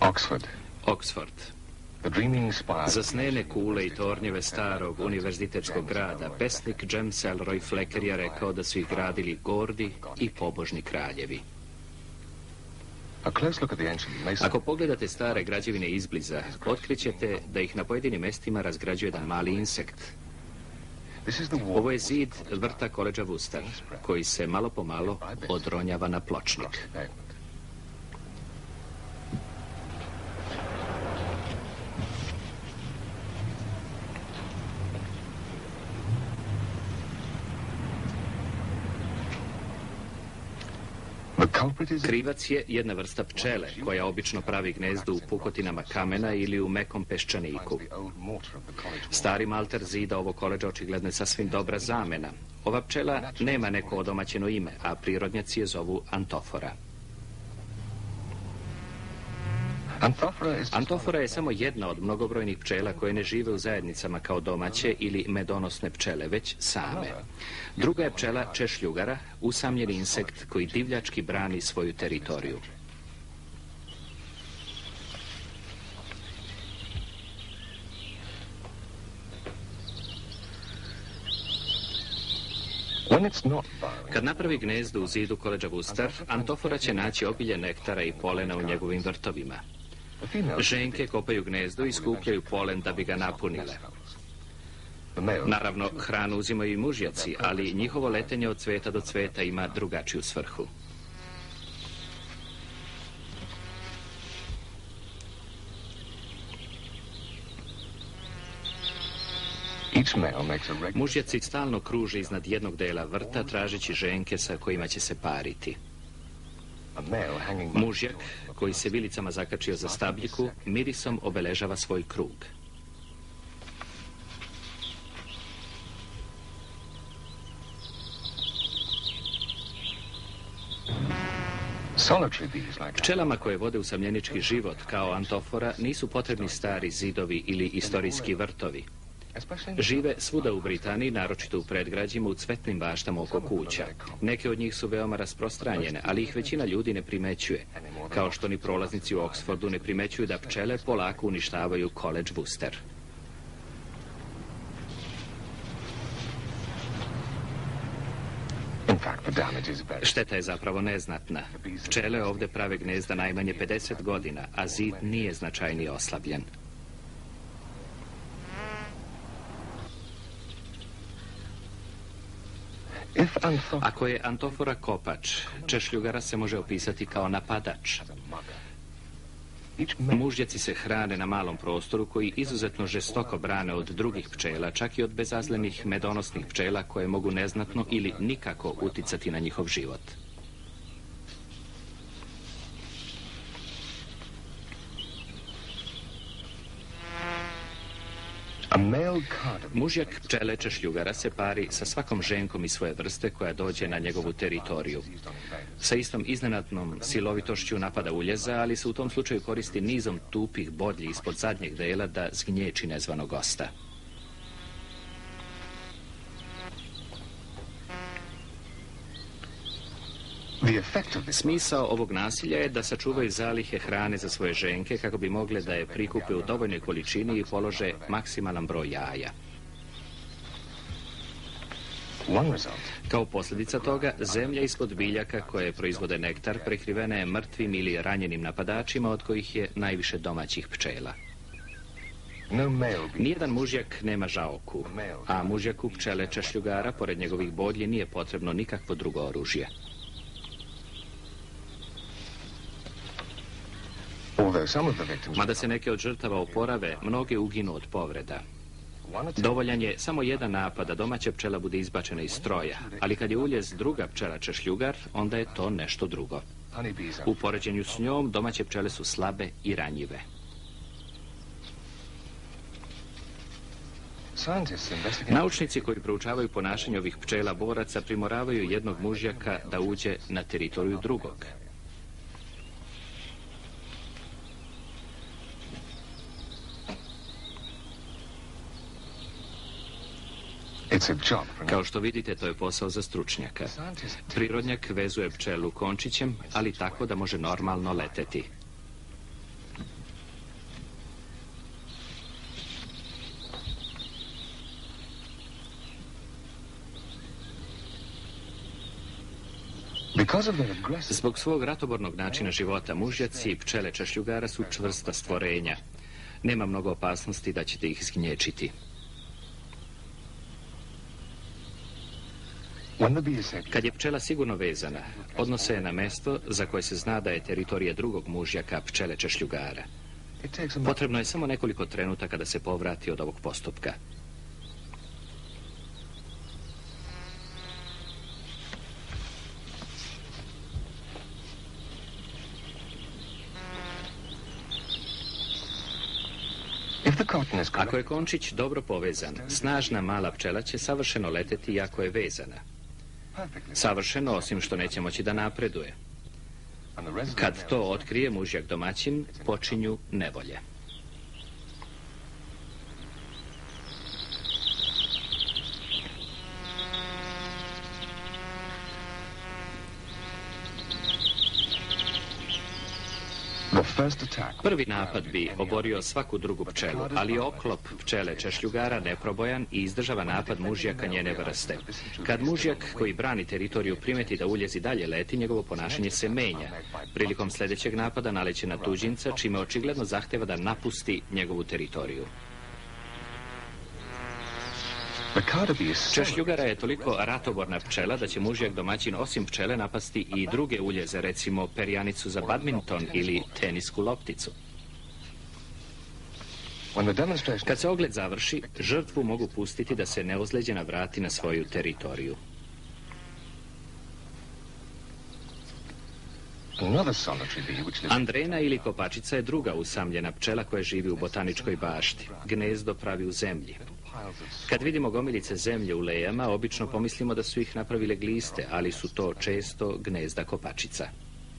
Oxford. Za snene kule i tornjeve starog univerzitetskog grada pesnik James Elroy Flecker je rekao da su ih gradili gordi i pobožni kraljevi. Ako pogledate stare građevine izbliza, otkrićete da ih na pojedinim mestima razgrađuje jedan mali insekt. Ovo je zid vrta Koledža Wooster, koji se malo po malo odronjava na pločnik. Krivac je jedna vrsta pčele koja obično pravi gnezdo u pukotinama kamena ili u mekom peščaniku. Stari malter zida ovog koledža očigledno je sasvim dobra zamena. Ova pčela nema neko odomaćeno ime, a prirodnjaci je zovu Antofora. Antofora je samo jedna od mnogobrojnih pčela koje ne žive u zajednicama kao domaće ili medonosne pčele, već same. Druga je pčela češljugara, usamljeni insekt koji divljački brani svoju teritoriju. Kad napravi gnezdo u zidu Koledža Wooster, Antofora će naći obilje nektara i polena u njegovim vrtovima. Ženke kopaju gnezdo i skupljaju polen da bi ga napunile. Naravno, hranu uzimaju i mužjaci, ali njihovo letenje od cveta do cveta ima drugačiju svrhu. Mužjaci stalno kruže iznad jednog dela vrta tražeći ženke sa kojima će se pariti. Mužjak, koji se vilicama zakačio za stabljiku, mirisom obeležava svoj krug. Pčelama koje vode usamljenički život, kao Antofora, nisu potrebni stari zidovi ili istorijski vrtovi. Žive svuda u Britaniji, naročito u predgrađima, u cvetnim baštama oko kuća. Neke od njih su veoma rasprostranjene, ali ih većina ljudi ne primećuje, kao što ni prolaznici u Oxfordu ne primećuju da pčele polako uništavaju Koledž Wooster. Šteta je zapravo neznatna. Pčele ovde prave gnezda najmanje 50 godina, a zid nije značajnije oslabljen. Ako je Antofora kopač, češljugara se može opisati kao napadač. Mužjaci se hrane na malom prostoru koji izuzetno žestoko brane od drugih pčela, čak i od bezazlenih medonosnih pčela koje mogu neznatno ili nikako uticati na njihov život. Mužjak pčele češljugara se pari sa svakom ženkom iz svoje vrste koja dođe na njegovu teritoriju. Sa istom iznenadnom silovitošću napada uljeza, ali se u tom slučaju koristi nizom tupih bodlji ispod zadnjeg dela da zgnječi nezvanog gosta. Smisao ovog nasilja je da sačuvaju zalihe hrane za svoje ženke kako bi mogle da je prikupe u dovoljnoj količini i polože maksimalan broj jaja. Kao posljedica toga, zemlja ispod biljaka koje proizvode nektar prekrivena je mrtvim ili ranjenim napadačima od kojih je najviše domaćih pčela. Nijedan mužjak nema žaoku, a mužjaku pčele češljugara, pored njegovih bodlji, nije potrebno nikakvo drugo oružje. Mada se neke od žrtava oporave, mnoge uginu od povreda. Dovoljan je samo jedan napad da domaća pčela bude izbačena iz stroja, ali kad je uljez druga pčela češljugar, onda je to nešto drugo. U poređenju s njom, domaće pčele su slabe i ranjive. Naučnici koji proučavaju ponašanje ovih pčela boraca primoravaju jednog mužjaka da uđe na teritoriju drugog. Kao što vidite, to je posao za stručnjaka. Prirodnjak vezuje pčelu končićem, ali tako da može normalno leteti. Zbog svog ratobornog načina života, mužjaci i pčele češljugara su čvrsta stvorenja. Nema mnogo opasnosti da ćete ih zgnječiti. Kad je pčela sigurno vezana, odnose je na mesto za koje se zna da je teritorija drugog mužjaka pčele češljugara. Potrebno je samo nekoliko trenutaka da se povrati od ovog postupka. Ako je končić dobro povezan, snažna mala pčela će savršeno leteti iako je vezana. Savršeno, osim što neće moći da napreduje. Kad to otkrije mužjak domaćin, počinju nevolje. Prvi napad bi oborio svaku drugu pčelu, ali oklop pčele češljugara neprobojan i izdržava napad mužjaka njene vrste. Kad mužjak koji brani teritoriju primeti da uljezi dalje leti, njegovo ponašanje se menja. Prilikom sljedećeg napada naleće na tuđinca, čime očigledno zahteva da napusti njegovu teritoriju. Češljugara je toliko ratoborna pčela da će mužjak domaćin osim pčele napasti i druge uljeze, recimo perjanicu za badminton ili tenisku lopticu. Kad se ogled završi, žrtvu mogu pustiti da se neozlijeđena vrati na svoju teritoriju. Andrena ili kopačica je druga usamljena pčela koja živi u botaničkoj bašti. Gnezdo pravi u zemlji. Kad vidimo gomilice zemlje u lejama, obično pomislimo da su ih napravile gliste, ali su to često gnezda kopačica.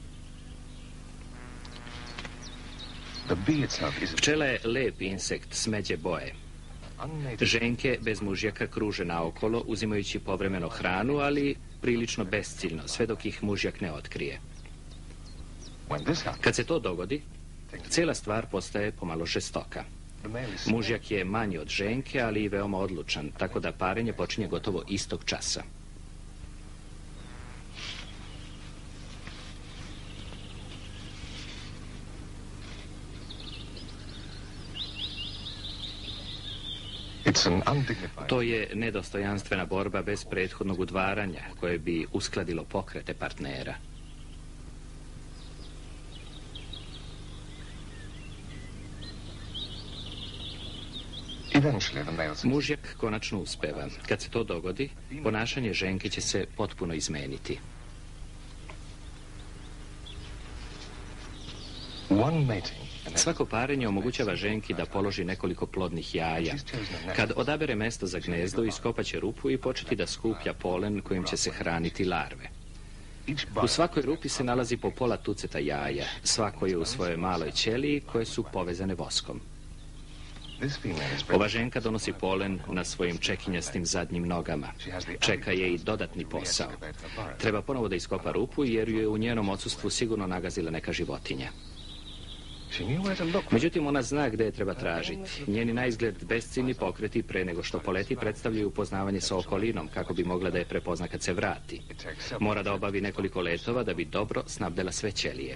Pčela je lep insekt smeđe boje. Ženke bez mužjaka kruže naokolo, uzimajući povremeno hranu, ali prilično besciljno, sve dok ih mužjak ne otkrije. Kad se to dogodi, cijela stvar postaje pomalo žestoka. Mužjak je manji od ženke, ali i veoma odlučan, tako da parenje počinje gotovo istog časa. To je nedostojanstvena borba bez prethodnog udvaranja, koje bi uskladilo pokrete partnera. Mužjak konačno uspeva. Kad se to dogodi, ponašanje ženke će se potpuno izmeniti. Svako parenje omogućava ženki da položi nekoliko plodnih jaja. Kad odabere mesto za gnezdo, iskopaće rupu i početi da skuplja polen kojim će se hraniti larve. U svakoj rupi se nalazi po pola tuceta jaja. Svako je u svojoj maloj ćeliji koje su povezane voskom. Ova ženka donosi polen na svojim čekinjastim zadnjim nogama. Čeka je i dodatni posao. Treba ponovo da iskopa rupu jer ju je u njenom odsustvu sigurno nagazila neka životinja. Međutim, ona zna gde je treba tražiti. Njeni naizgled besciljni pokreti pre nego što poleti predstavljaju upoznavanje sa okolinom kako bi mogla da je prepozna kad se vrati. Mora da obavi nekoliko letova da bi dobro snabdela sve ćelije.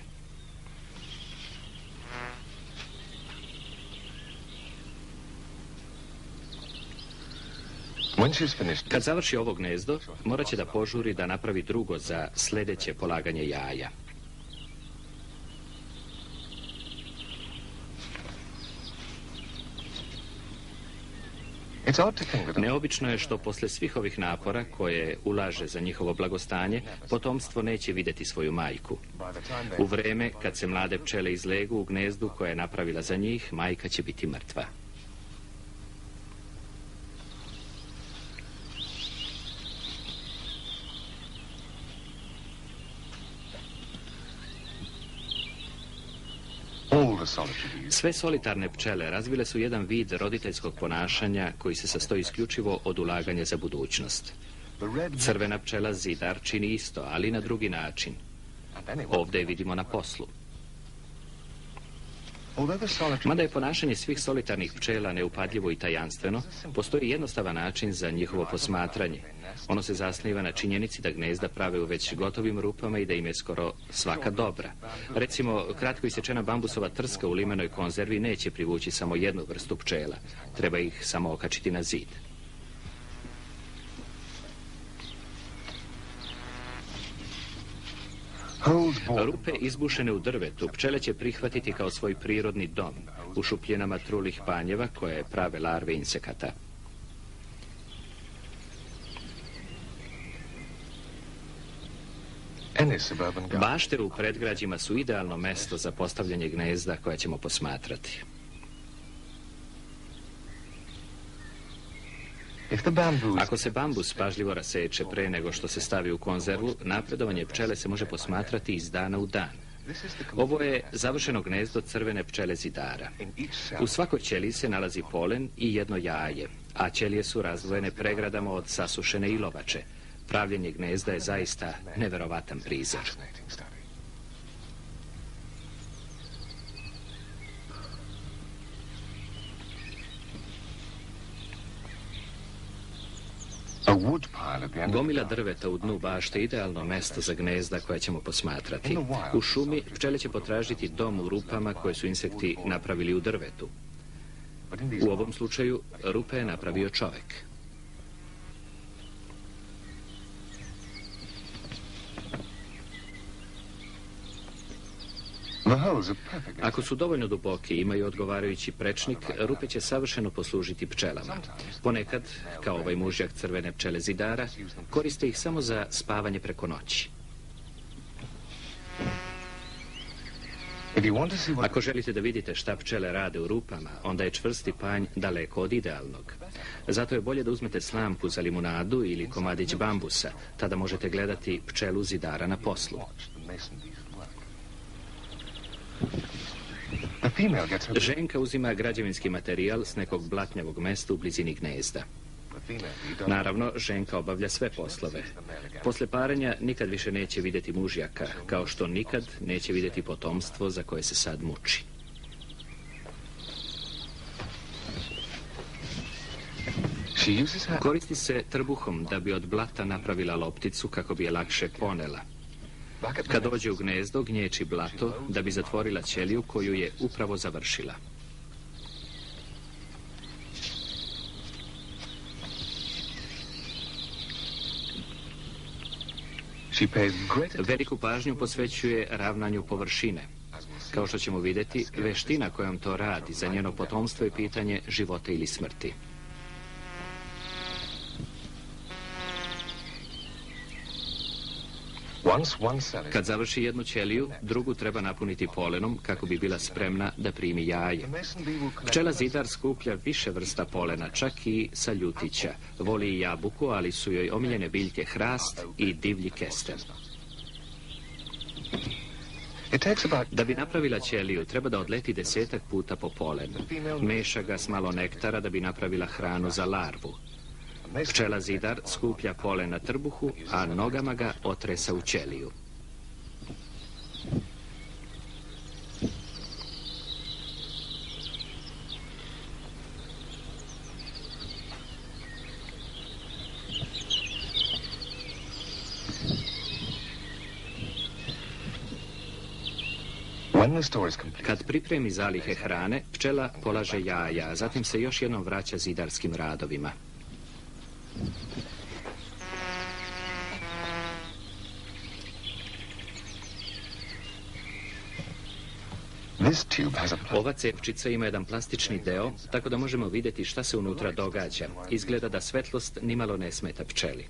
Kad završi ovo gnezdo, morat će da požuri da napravi drugo za sljedeće polaganje jaja. Neobično je što posle svih ovih napora koje ulaže za njihovo blagostanje, potomstvo neće vidjeti svoju majku. U vreme kad se mlade pčele izlegu u gnezdu koje je napravila za njih, majka će biti mrtva. Sve solitarne pčele razvile su jedan vid roditeljskog ponašanja koji se sastoji isključivo od ulaganja za budućnost. Crvena pčela zidar čini isto, ali na drugi način. Ovdje je vidimo na poslu. Mada je ponašanje svih solitarnih pčela neupadljivo i tajanstveno, postoji jednostavan način za njihovo posmatranje. Ono se zasniva na činjenici da gnezda prave u već gotovim rupama i da im je skoro svaka dobra. Recimo, kratko isječena bambusova trska u limenoj konzervi neće privući samo jednu vrstu pčela. Treba ih samo okačiti na zid. Rupe izbušene u drvetu pčele će prihvatiti kao svoj prirodni dom, u šupljinama trulih panjeva koje prave larve insekata. Bašte u predgrađima su idealno mesto za postavljanje gnezda koja ćemo posmatrati. Ako se bambus pažljivo raseče pre nego što se stavi u konzervu, napredovanje pčele se može posmatrati iz dana u dan. Ovo je završeno gnezdo crvene pčele zidara. U svakoj ćeliji se nalazi polen i jedno jaje, a ćelije su razdvojene pregradama od sasušene ilovače. Pravljenje gnezda je zaista neverovatan prizor. Gomila drveta u dnu bašte je idealno mesto za gnezda koja ćemo posmatrati. U šumi pčele će potražiti dom u rupama koje su insekti napravili u drvetu. U ovom slučaju rupe je napravio čovek. Ako su dovoljno duboki i imaju odgovarajući prečnik, rupe će savršeno poslužiti pčelama. Ponekad, kao ovaj mužjak crvene pčele zidara, koriste ih samo za spavanje preko noći. Ako želite da vidite šta pčele rade u rupama, onda je čvrsti panj daleko od idealnog. Zato je bolje da uzmete slamku za limunadu ili komadić bambusa, tada možete gledati pčelu zidara na poslu. Ženka uzima građevinski materijal s nekog blatnjavog mesta u blizini gnezda. Naravno, ženka obavlja sve poslove. Posle parenja nikad više neće vidjeti mužjaka, kao što nikad neće vidjeti potomstvo za koje se sad muči. Koristi se trbuhom da bi od blata napravila lopticu kako bi je lakše ponela. Kad dođe u gnezdo, gnječi blato da bi zatvorila ćeliju koju je upravo završila. Veliku pažnju posvećuje ravnanju površine. Kao što ćemo vidjeti, veština kojom to radi za njeno potomstvo je pitanje života ili smrti. Kad završi jednu ćeliju, drugu treba napuniti polenom kako bi bila spremna da primi jaje. Pčela zidar skuplja više vrsta polena, čak i sa ljutića. Voli i jabuku, ali su joj omiljene biljke hrast i divlji kesten. Da bi napravila ćeliju, treba da odleti 10 puta po polen. Meša ga s malo nektara da bi napravila hranu za larvu. Pčela zidar skuplja polen na trbuhu, a nogama ga otresa u ćeliju. Kad pripremi zalihe hrane, pčela polaže jaja, a zatim se još jednom vraća zidarskim radovima. Ova cepčica ima jedan plastični deo, tako da možemo vidjeti šta se unutra događa. Izgleda da svetlost nimalo ne smeta pčeli.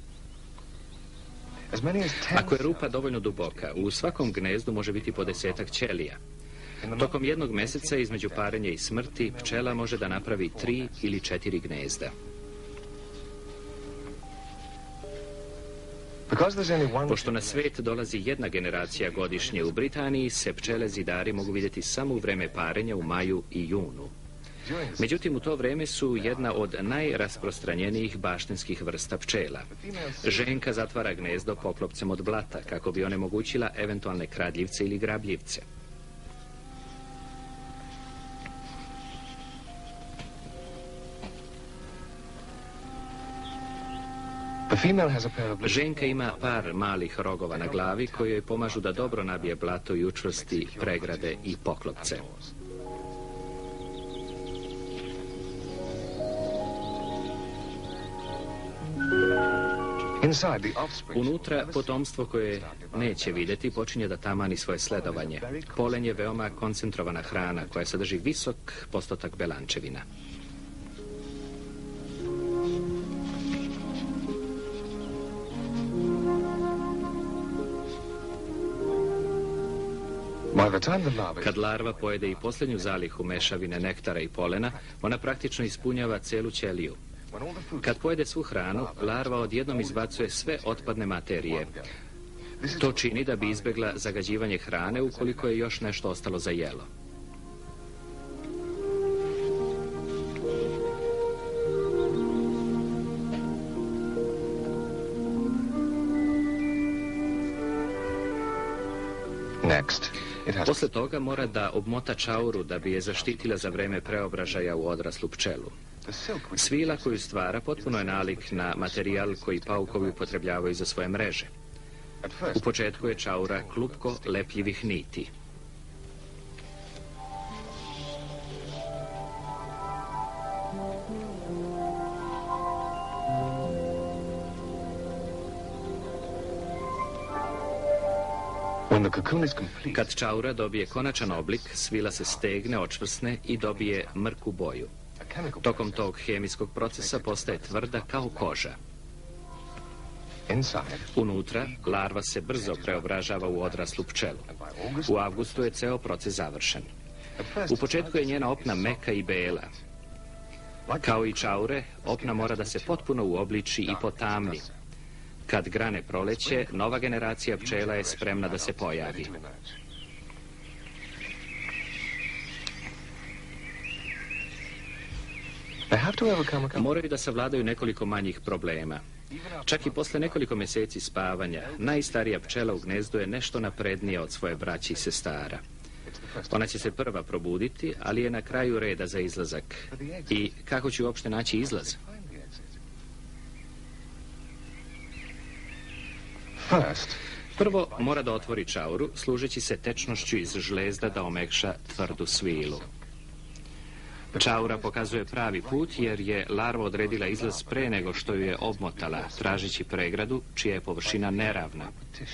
Ako je rupa dovoljno duboka, u svakom gnezdu može biti po 10-ak ćelija. Tokom jednog meseca između parenja i smrti pčela može da napravi 3 ili 4 gnezda. Pošto na svet dolazi jedna generacija godišnje, u Britaniji se pčele zidari mogu vidjeti samo u vreme parenja u maju i junu. Međutim, u to vreme su jedna od najrasprostranjenijih baštenskih vrsta pčela. Ženka zatvara gnezdo poklopcem od blata kako bi onemogućila eventualne kradljivce ili grabljivce. Ženka ima par malih rogova na glavi koji joj pomažu da dobro nabije blato i učvrsti pregrade i poklopce. Unutra potomstvo koje neće vidjeti počinje da tamani svoje sledovanje. Polen je veoma koncentrovana hrana koja sadrži visok postotak belančevina. Kad larva pojede i posljednju zalihu mešavine nektara i polena, ona praktično ispunjava celu ćeliju. Kad pojede svu hranu, larva odjednom izbacuje sve otpadne materije. To čini da bi izbjegla zagađivanje hrane ukoliko je još nešto ostalo za jelo. Posle toga mora da obmota čauru da bi je zaštitila za vreme preobražaja u odraslu pčelu. Svila koju stvara potpuno je nalik na materijal koji paukovi upotrebljavaju za svoje mreže. U početku je čaura klupko lepljivih niti. Kad čaura dobije konačan oblik, svila se stegne, očvrsne i dobije mrku boju. Tokom tog hemijskog procesa postaje tvrda kao koža. Unutra, larva se brzo preobražava u odraslu pčelu. U avgustu je ceo proces završen. U početku je njena opna meka i bela. Kao i čaure, opna mora da se potpuno uobliči i potamni. Kad grane proleće, nova generacija pčela je spremna da se pojavi. Moraju da savladaju nekoliko manjih problema. Čak i posle nekoliko mjeseci spavanja, najstarija pčela u gnezdu je nešto naprednija od svoje braće i sestara. Ona će se prva probuditi, ali je na kraju reda za izlazak. I kako će uopšte naći izlaz? Prvo mora da otvori čauru, služeći se tečnošću iz žlezda da omekša tvrdu svilu. Čaura pokazuje pravi put jer je larva odredila izlaz pre nego što ju je obmotala, tražeći pregradu čija je površina neravna.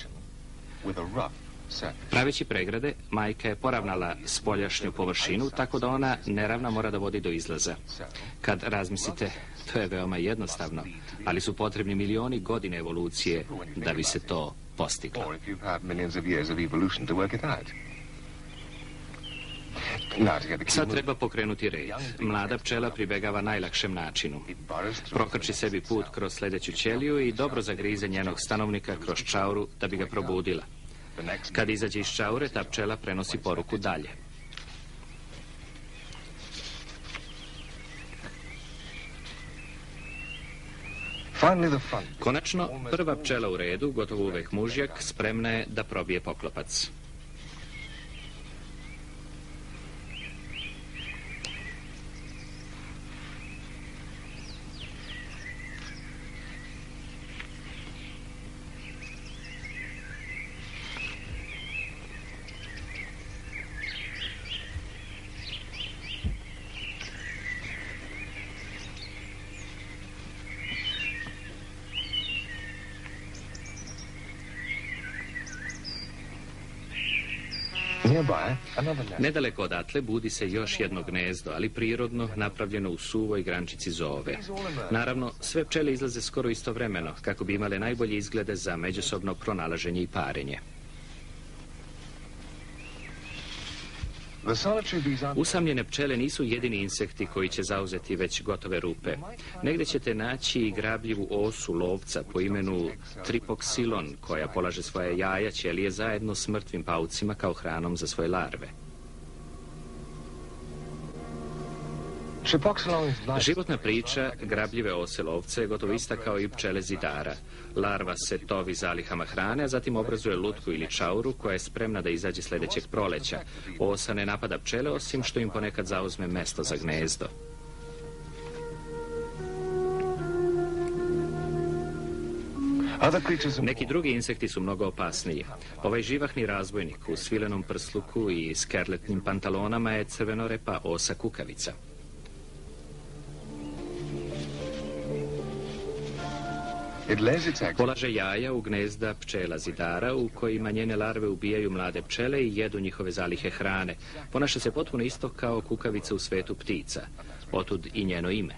Praveći pregrade, majka je poravnala spoljašnju površinu, tako da ona neravna mora da vodi do izlaza. Kad razmislite, to je veoma jednostavno, ali su potrebni milioni godina evolucije da bi se to postiglo. Sad treba pokrenuti red. Mlada pčela pribegava najlakšem načinu. Prokrči sebi put kroz sljedeću ćeliju i dobro zagrize njenog stanovnika kroz čauru da bi ga probudila. Kad izađe iz čaure, ta pčela prenosi poruku dalje. Konačno, prva pčela u redu, gotovo uvek mužjak, spremna je da probije poklopac. Nedaleko odatle budi se još jedno gnezdo, ali prirodno, napravljeno u suvoj grančici zove. Naravno, sve pčele izlaze skoro istovremeno, kako bi imale najbolje izglede za međusobno pronalaženje i parenje. Usamljene pčele nisu jedini insekti koji će zauzeti već gotove rupe. Negde ćete naći i grabljivu osu lovca po imenu tripoksilon, koja polaže svoje jaja ćelije zajedno s mrtvim paucima kao hranom za svoje larve. Životna priča grabljive ose lovce je gotovo ista kao i pčele zidara. Larva se tovi zalihama hrane, a zatim obrazuje lutku ili čauru koja je spremna da izađe sljedećeg proleća. Osa ne napada pčele, osim što im ponekad zauzme mesto za gnezdo. Neki drugi insekti su mnogo opasniji. Ovaj živahni razbojnik u svilenom prsluku i skerletnim pantalonama je crvenorepa osa kukavica. Polaže jaja u gnezda pčela zidara u kojima njene larve ubijaju mlade pčele i jedu njihove zalihe hrane. Ponaša se potpuno isto kao kukavica u svetu ptica. Otud i njeno ime.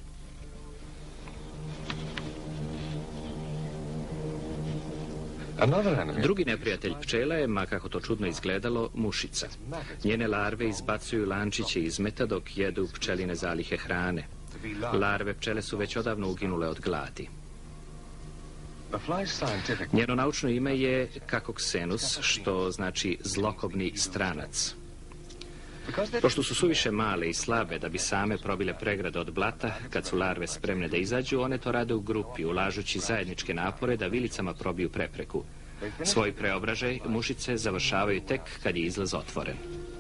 Drugi neprijatelj pčela je, ma kako to čudno izgledalo, mušica. Njene larve izbacuju lančiće izmeta dok jedu pčeline zalihe hrane. Larve pčele su već odavno uginule od gladi. Njeno naučno ime je Cacocxenus, što znači zlokobni stranac. Pošto su suviše male i slabe da bi same probile pregrade od blata, kad su larve spremne da izađu, one to rade u grupi, ulažući zajedničke napore da vilicama probiju prepreku. Svoj preobražaj mušice završavaju tek kad je izlaz otvoren.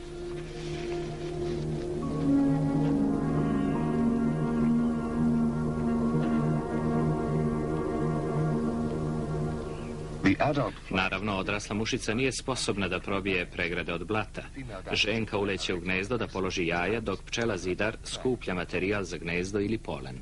Naravno, odrasla mušica nije sposobna da probije pregrade od blata. Ženka uleće u gnezdo da položi jaja, dok pčela zidar skuplja materijal za gnezdo ili polen.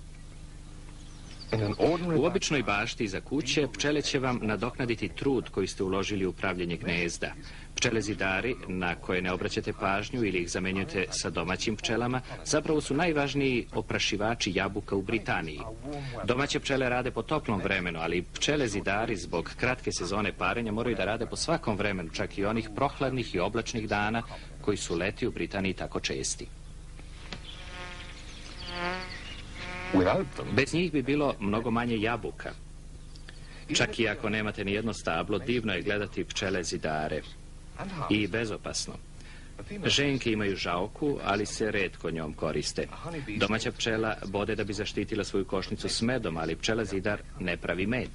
U običnoj bašti iza kuće pčele će vam nadoknaditi trud koji ste uložili u pravljenje gnezda. Pčele zidari, na koje ne obraćate pažnju ili ih zamenjujete sa domaćim pčelama, zapravo su najvažniji oprašivači jabuka u Britaniji. Domaće pčele rade po toplom vremenu, ali pčele zidari zbog kratke sezone parenja moraju da rade po svakom vremenu, čak i onih prohladnih i oblačnih dana koji su leti u Britaniji tako česti. Bez njih bi bilo mnogo manje jabuka. Čak i ako nemate ni jedno stablo, divno je gledati pčele zidare. I bezopasno. Ženke imaju žaoku, ali se retko njom koriste. Domaća pčela bode da bi zaštitila svoju košnicu s medom, ali pčela zidar ne pravi med.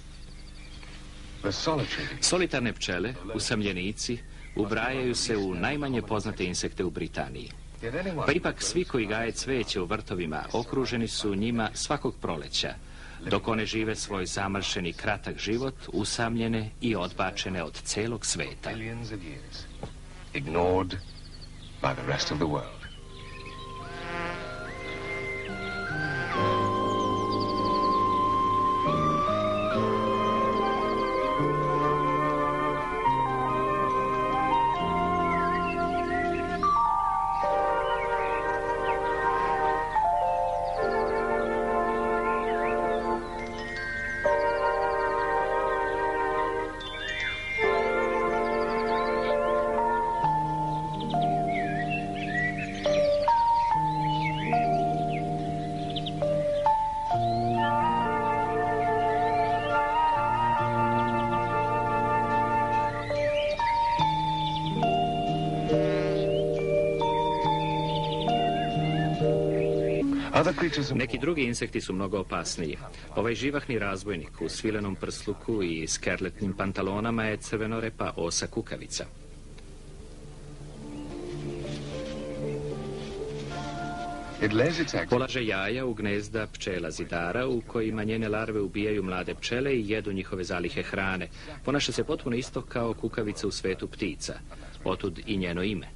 Solitarne pčele, usamljenici, ubrajaju se u najmanje poznate insekte u Britaniji. Pa ipak svi koji gaje cveće u vrtovima okruženi su njima svakog proleća, dok one žive svoj zamršeni kratak život, usamljene i odbačene od celog sveta. Neki drugi insekti su mnogo opasniji. Ovaj živahni razbojnik u svilenom prsluku i skerletnim pantalonama je crvenorepa osa kukavica. Polaže jaja u gnezda pčela zidara u kojima njene larve ubijaju mlade pčele i jedu njihove zalihe hrane. Ponaša se potpuno isto kao kukavica u svetu ptica. Otud i njeno ime.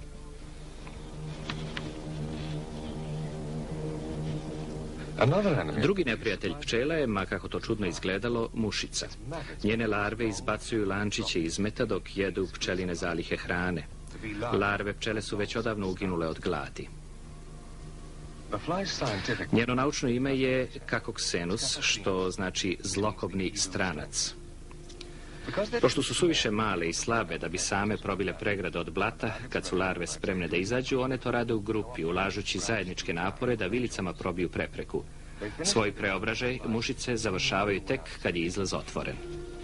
Drugi neprijatelj pčela je, ma kako to čudno izgledalo, mušica. Njene larve izbacuju lančiće izmeta dok jedu pčeline zalihe hrane. Larve pčele su već odavno uginule od gladi. Njeno naučno ime je Cacocxenus, što znači zlokobni stranac. Pošto su suviše male i slabe da bi same probile pregrade od blata, kad su larve spremne da izađu, one to rade u grupi, ulažući zajedničke napore da vilicama probiju prepreku. Svoj preobražaj mušice završavaju tek kad je izlaz otvoren.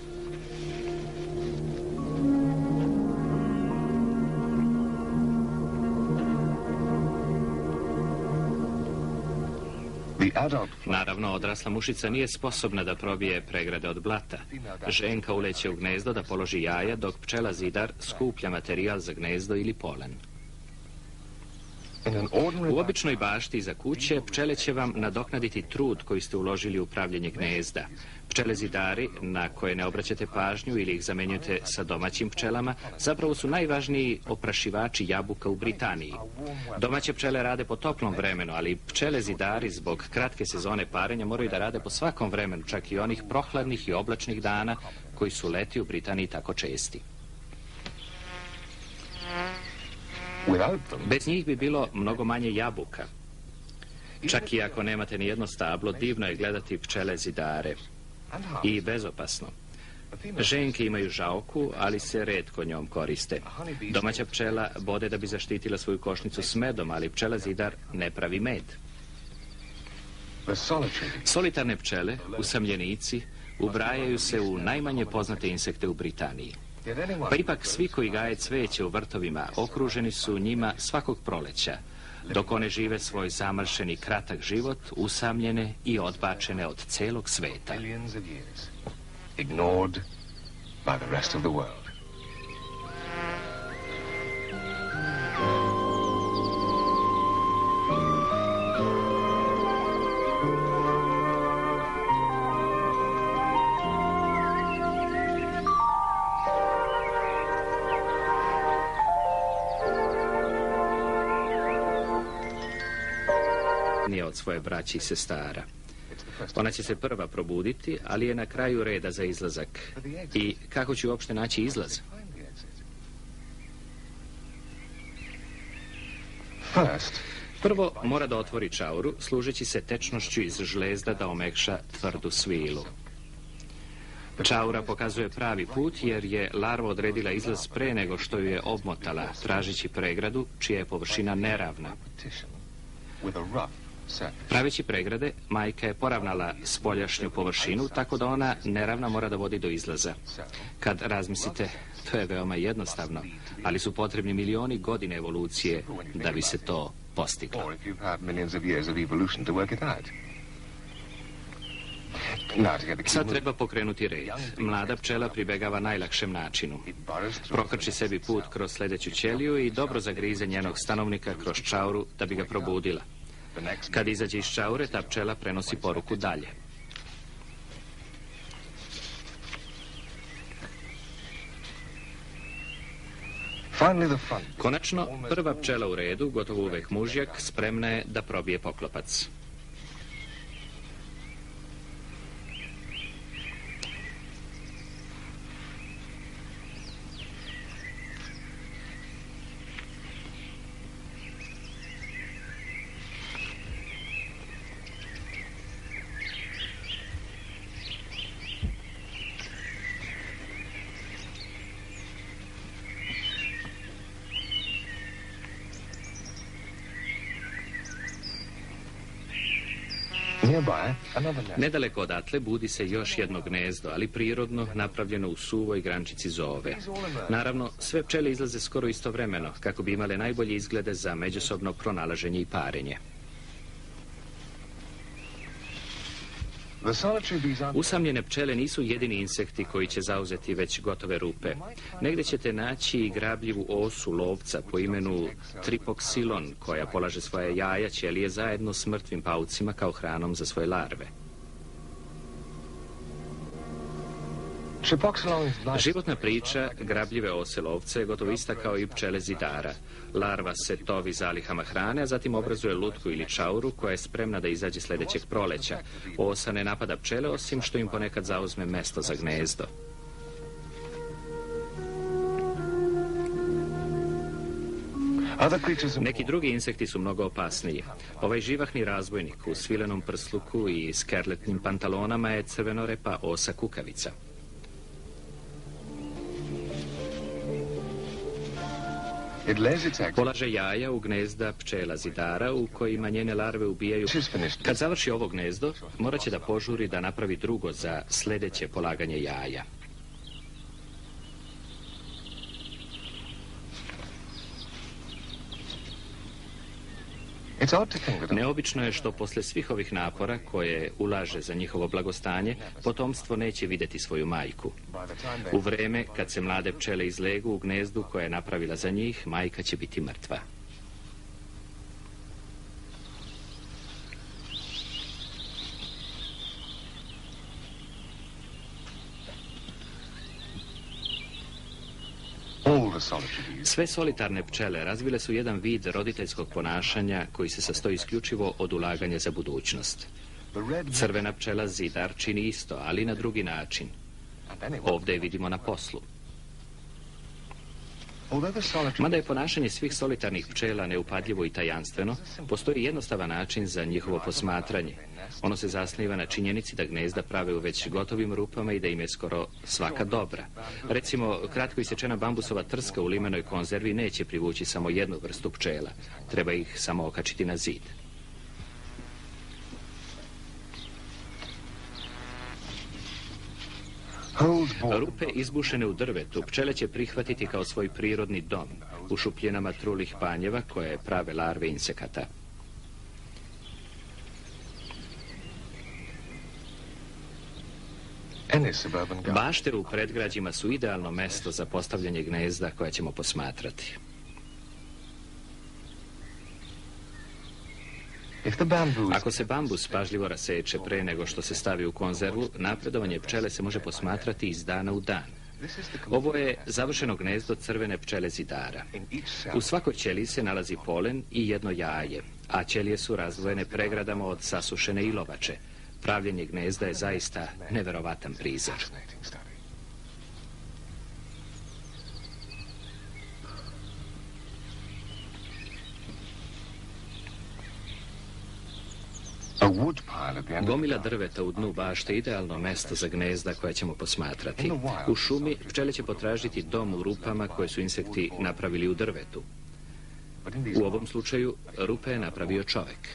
Naravno, odrasla mušica nije sposobna da probije pregrade od blata. Ženka uleće u gnezdo da položi jaja, dok pčela zidar skuplja materijal za gnezdo ili polen. U običnoj bašti iza kuće pčele će vam nadoknaditi trud koji ste uložili u pravljenje gnezda. Pčele zidari, na koje ne obraćate pažnju ili ih zamenjujete sa domaćim pčelama, zapravo su najvažniji oprašivači jabuka u Britaniji. Domaće pčele rade po toplom vremenu, ali pčele zidari zbog kratke sezone parenja moraju da rade po svakom vremenu, čak i onih prohladnih i oblačnih dana koji su leti u Britaniji tako česti. Bez njih bi bilo mnogo manje jabuka. Čak i ako nemate ni jedno stablo, divno je gledati pčele zidare. I bezopasno. Ženke imaju žaoku, ali se retko njom koriste. Domaća pčela bode da bi zaštitila svoju košnicu s medom, ali pčela zidar ne pravi med. Solitarne pčele, usamljenici, ubrajaju se u najmanje poznate insekte u Britaniji. Pa ipak svi koji gaje cveće u vrtovima okruženi su njima svakog proleća, dok one žive svoj zamršeni kratak život, usamljene i odbačene od celog sveta. Od svoje braće i sestara. Ona će se prva probuditi, ali je na kraju reda za izlazak. I kako će uopšte naći izlaz? Prvo mora da otvori čauru, služeći se tečnošću iz žlezda da omekša tvrdu svilu. Čaura pokazuje pravi put jer je larva odredila izlaz pre nego što ju je obmotala, tražeći pregradu čija je površina neravna. Praveći pregrade, majka je poravnala spoljašnju površinu, tako da ona neravna mora da vodi do izlaza. Kad razmislite, to je veoma jednostavno, ali su potrebni milioni godina evolucije da bi se to postiglo. Sad treba pokrenuti red. Mlada pčela pribegava najlakšem načinu. Prokrči sebi put kroz sledeću ćeliju i dobro zagrize njenog stanovnika kroz čauru da bi ga probudila. Kad izađe iz čaure, ta pčela prenosi poruku dalje. Konačno, prva pčela u redu, gotovo uvek mužjak, spremna je da probije poklopac. Nedaleko odatle budi se još jedno gnezdo, ali prirodno, napravljeno u suvoj grančici zove. Naravno, sve pčele izlaze skoro istovremeno, kako bi imale najbolje izglede za međusobno pronalaženje i parenje. Usamljene pčele nisu jedini insekti koji će zauzeti već gotove rupe. Negde ćete naći i grabljivu osu lovca po imenu tripoksilon, koja polaže svoje jaja ćelije zajedno s mrtvim paucima kao hranom za svoje larve. Životna priča grabljive ose lovce je gotovo ista kao i pčele zidara. Larva se tovi zalihama hrane, a zatim obrazuje lutku ili čauru koja je spremna da izađe sledećeg proleća. Osa ne napada pčele, osim što im ponekad zauzme mesto za gnezdo. Neki drugi insekti su mnogo opasniji. Ovaj živahni razbojnik u svilenom prsluku i skerletnim pantalonama je crvenorepa osa kukavica. Polaže jaja u gnezda pčela zidara u kojima njene larve ubijaju. Kad završi ovo gnezdo, morat će da požuri da napravi drugo za sledeće polaganje jaja. Neobično je što posle svih ovih napora koje ulaže za njihovo blagostanje, potomstvo neće videti svoju majku. U vreme kad se mlade pčele izlegu u gnezdu koje je napravila za njih, majka će biti mrtva. Sve solitarne pčele razvile su jedan vid roditeljskog ponašanja koji se sastoji isključivo od ulaganja za budućnost. Crvena pčela zidar čini isto, ali na drugi način. Ovdje je vidimo na poslu. Mada je ponašanje svih solitarnih pčela neupadljivo i tajanstveno, postoji jednostavan način za njihovo posmatranje. Ono se zasniva na činjenici da gnezda prave u već gotovim rupama i da im je skoro svaka dobra. Recimo, kratko isječena bambusova trska u limenoj konzervi neće privući samo jednu vrstu pčela. Treba ih samo okačiti na zid. Rupe izbušene u drvetu pčele će prihvatiti kao svoj prirodni dom u šupljenama trulih panjeva koje prave larve insekata. Bašte u predgrađima su idealno mesto za postavljanje gnezda koja ćemo posmatrati. Ako se bambus pažljivo raseče pre nego što se stavi u konzervu, napredovanje pčele se može posmatrati iz dana u dan. Ovo je završeno gnezdo crvene pčele zidara. U svakoj ćeliji se nalazi polen i jedno jaje, a ćelije su razdvojene pregradama od sasušene ilovače. Pravljenje gnezda je zaista neverovatan prizor. Gomila drveta u dnu bašte je idealno mesto za gnezda koja ćemo posmatrati. U šumi pčele će potražiti dom u rupama koje su insekti napravili u drvetu. U ovom slučaju rupe je napravio čovek.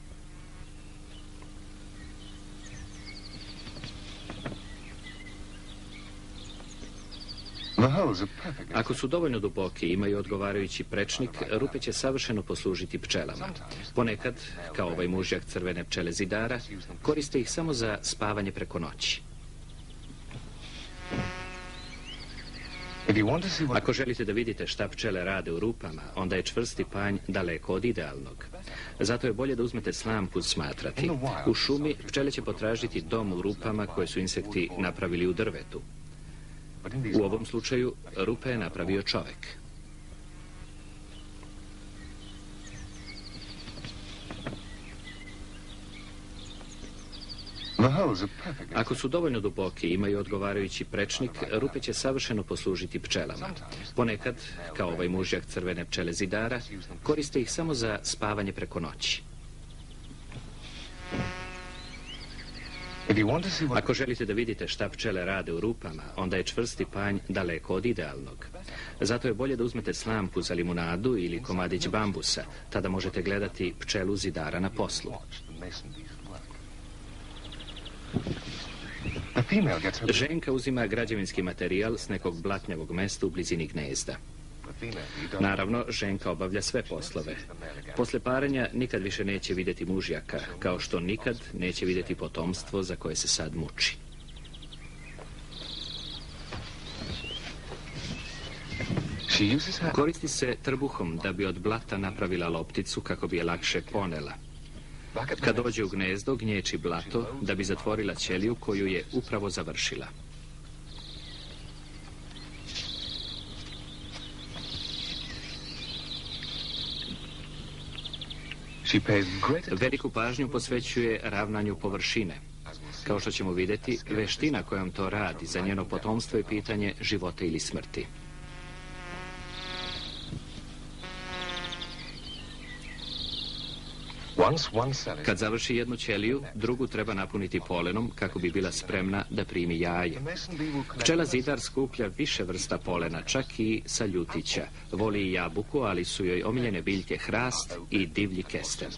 Ako su dovoljno duboki i imaju odgovarajući prečnik, rupe će savršeno poslužiti pčelama. Ponekad, kao ovaj mužjak crvene pčele zidara, koriste ih samo za spavanje preko noći. Ako želite da vidite šta pčele rade u rupama, onda je čvrsti panj daleko od idealnog. Zato je bolje da uzmete slamku smatrati. U šumi pčele će potražiti dom u rupama koje su insekti napravili u drvetu. U ovom slučaju rupe je napravio čovek. Ako su dovoljno duboki i imaju odgovarajući prečnik, rupe će savršeno poslužiti pčelama. Ponekad, kao ovaj mužjak crvene pčele zidara, koriste ih samo za spavanje preko noći. Ako želite da vidite šta pčele rade u rupama, onda je čvrsti panj daleko od idealnog. Zato je bolje da uzmete slamku za limunadu ili komadić bambusa, tada možete gledati pčelu zidara na poslu. Ženka uzima građevinski materijal s nekog blatnjavog mesta u blizini gnezda. Naravno, ženka obavlja sve poslove. Posle parenja nikad više neće vidjeti mužjaka, kao što nikad neće vidjeti potomstvo za koje se sad muči. Koristi se trbuhom da bi od blata napravila lopticu kako bi je lakše ponela. Kad dođe u gnezdo, gnječi blato da bi zatvorila ćeliju koju je upravo završila. Veliku pažnju posvećuje ravnanju površine. Kao što ćemo vidjeti, veština kojom to radi za njeno potomstvo je pitanje života ili smrti. Kad završi jednu ćeliju, drugu treba napuniti polenom kako bi bila spremna da primi jaje. Pčela zidar skuplja više vrsta polena, čak i sa ljutića. Voli i jabuku, ali su joj omiljene biljke hrast i divlji kesten.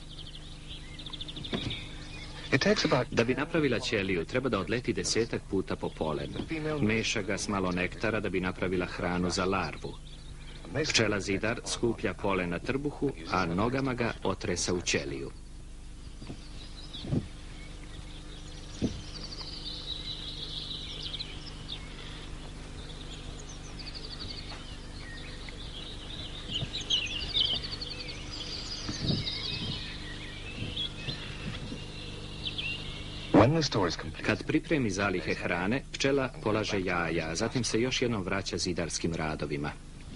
Da bi napravila ćeliju, treba da odleti 10 puta po polen. Meša ga s malo nektara da bi napravila hranu za larvu. Pčela zidar skuplja polen na trbuhu, a nogama ga otresa u ćeliju. Kad pripremi zalihe hrane, pčela polaže jaja, a zatim se još jednom vraća zidarskim radovima.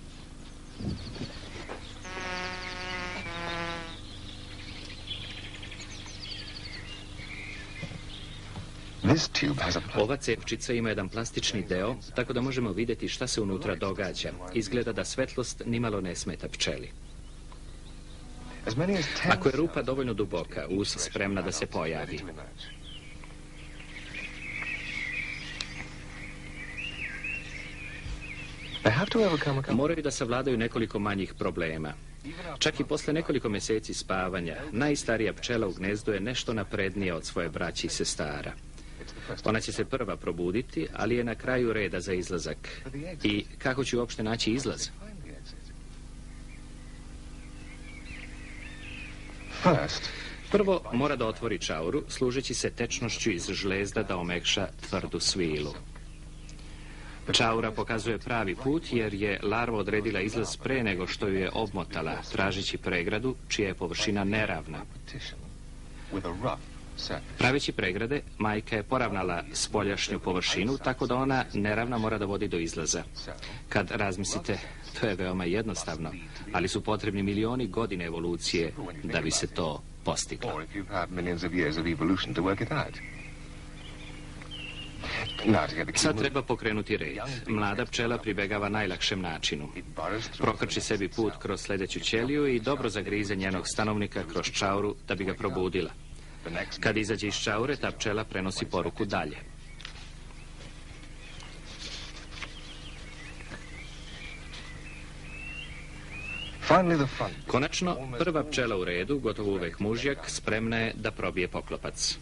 Ova cepčica ima jedan plastični deo, tako da možemo vidjeti šta se unutra događa. Izgleda da svetlost nimalo ne smeta pčeli. Ako je rupa dovoljno duboka, us spremna da se pojavi. Moraju da savladaju nekoliko manjih problema. Čak i posle nekoliko mjeseci spavanja, najstarija pčela u gnezdu je nešto naprednija od svoje braće i sestara. Ona će se prva probuditi, ali je na kraju reda za izlazak. I kako će uopšte naći izlaz? Prvo mora da otvori čauru, služeći se tečnošću iz žlezda da omekša tvrdu svilu. Čaura pokazuje pravi put jer je larva odredila izlaz pre nego što ju je obmotala, tražeći pregradu čija je površina neravna. Praveći pregrade, majka je poravnala spoljašnju površinu, tako da ona neravna mora da vodi do izlaza. Kad razmislite, to je veoma jednostavno, ali su potrebni milioni godina evolucije da bi se to postiglo. Sad treba pokrenuti red. Mlada pčela pribegava najlakšem načinu. Prokrči sebi put kroz sljedeću ćeliju i dobro zagrize njenog stanovnika kroz čauru da bi ga probudila. Kad izađe iz čaure, ta pčela prenosi poruku dalje. Konačno, prva pčela u redu, gotovo uvek mužjak, spremna je da probije poklopac.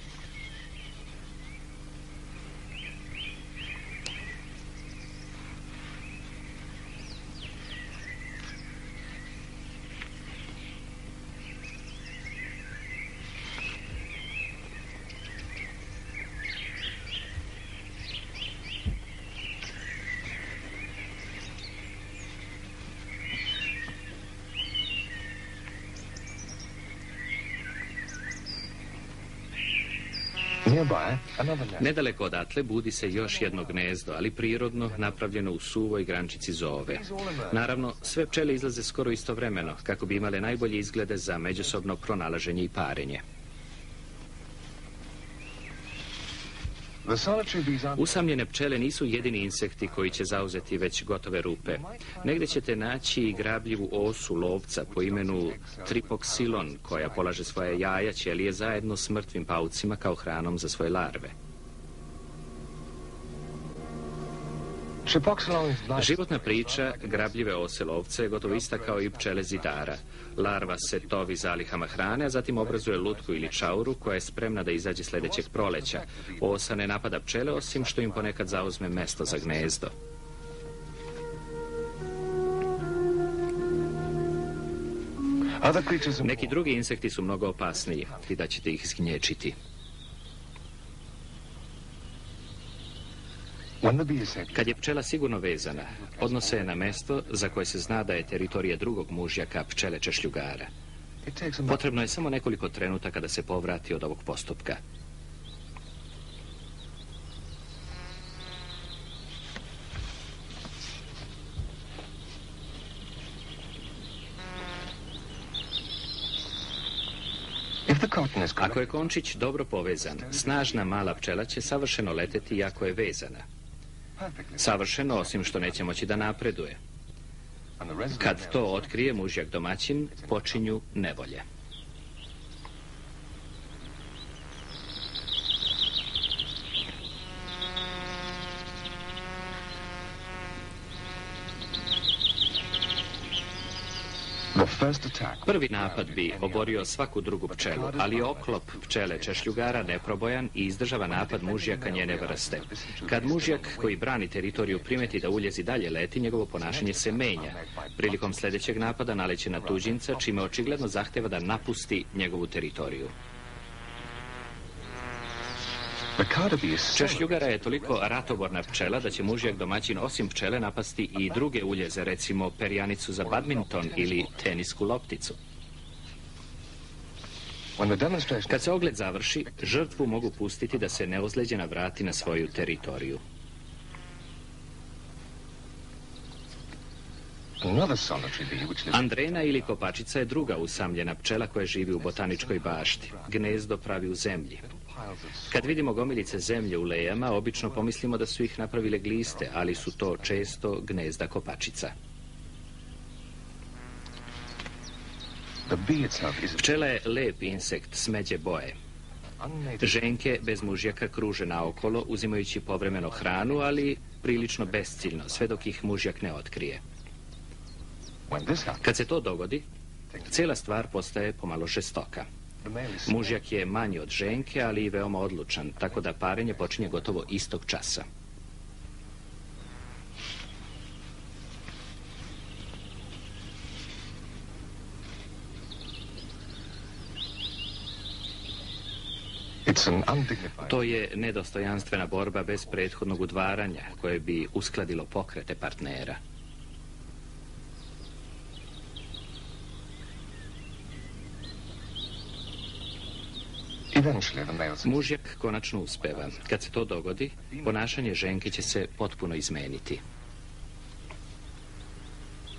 Nedaleko odatle budi se još jedno gnezdo, ali prirodno, napravljeno u suvoj grančici zove. Naravno, sve pčele izlaze skoro istovremeno, kako bi imale najbolje izglede za međusobno pronalaženje i parenje. Usamljene pčele nisu jedini insekti koji će zauzeti već gotove rupe. Negdje ćete naći i grabljivu osu lovca po imenu tripoksilon, koja polaže svoje jaja ćelije zajedno s mrtvim paucima kao hranom za svoje larve. Životna priča grabljive ose lovce je gotovo ista kao i pčele zidara. Larva se tovi zalihama hrane, a zatim obrazuje lutku ili čauru koja je spremna da izađe sljedećeg proleća. Osa ne napada pčele, osim što im ponekad zauzme mesto za gnezdo. Neki drugi insekti su mnogo opasniji i da ćete ih zgnječiti. Kad je pčela sigurno vezana, odnose je na mesto za koje se zna da je teritorija drugog mužjaka pčele češljugara. Potrebno je samo nekoliko trenutaka da se povrati od ovog postupka. Ako je končić dobro povezan, snažna mala pčela će savršeno leteti iako je vezana. Savršeno, osim što neće moći da napreduje. Kad to otkrije mužjak domaćin, počinju nevolje. Prvi napad bi oborio svaku drugu pčelu, ali oklop pčele češljugara neprobojan i izdržava napad mužjaka njene vrste. Kad mužjak koji brani teritoriju primeti da uljezi dalje leti, njegovo ponašanje se menja. Prilikom sljedećeg napada naleće na tuđinca, čime očigledno zahteva da napusti njegovu teritoriju. Češljugara je toliko ratoborna pčela da će mužjak domaćin osim pčele napasti i druge uljeze, recimo perjanicu za badminton ili tenisku lopticu. Kad se ogled završi, žrtvu mogu pustiti da se neozleđena vrati na svoju teritoriju. Andrena ili kopačica je druga usamljena pčela koja živi u botaničkoj bašti. Gnezdo pravi u zemlji. Kad vidimo gomilice zemlje u lejama, obično pomislimo da su ih napravile gliste, ali su to često gnezda kopačica. Pčela je lep insekt smeđe boje. Ženke bez mužjaka kruže naokolo, uzimajući povremeno hranu, ali prilično besciljno, sve dok ih mužjak ne otkrije. Kad se to dogodi, cijela stvar postaje pomalo žestoka. Mužjak je manji od ženke, ali i veoma odlučan, tako da parenje počinje gotovo istog časa. To je nedostojanstvena borba bez prethodnog udvaranja, koje bi uskladilo pokrete partnera. Mužjak konačno uspeva. Kad se to dogodi, ponašanje ženke će se potpuno izmeniti.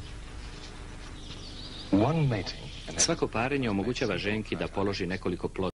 Svako parenje omogućava ženki da položi nekoliko plodova